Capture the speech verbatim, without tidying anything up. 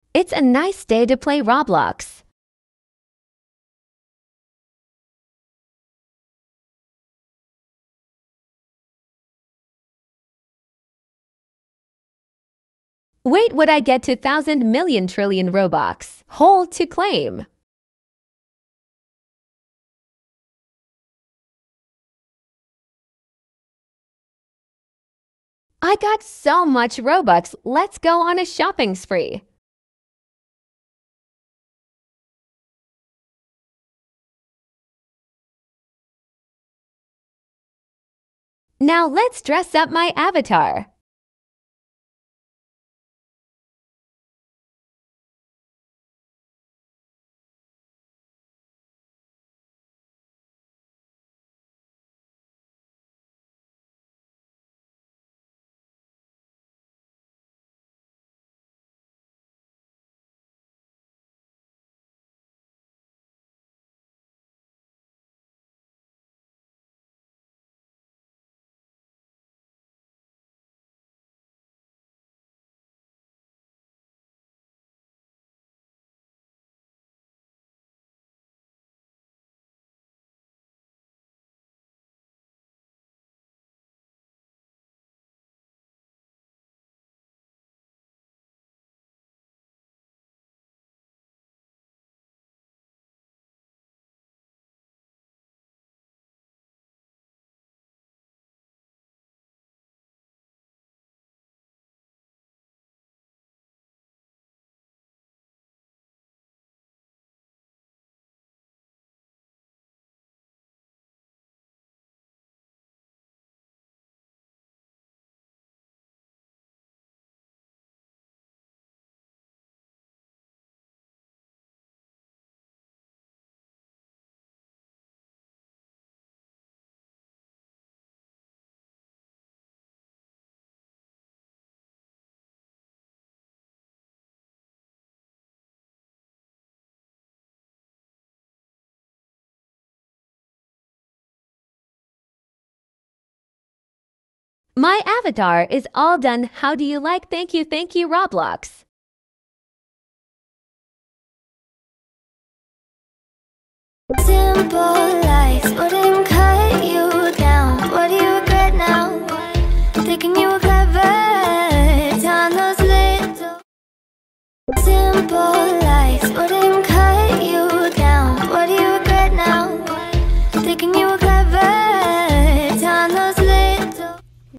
It's a nice day to play Roblox. Wait would I get to thousand million trillion Robux. Hold to claim. I got so much Robux, let's go on a shopping spree. Now let's dress up my avatar. My avatar is all done. How do you like? Thank you, thank you, Roblox. Simple lies wouldn't cut you down. What do you regret now? Thinking you were clever, on those little simple lies wouldn't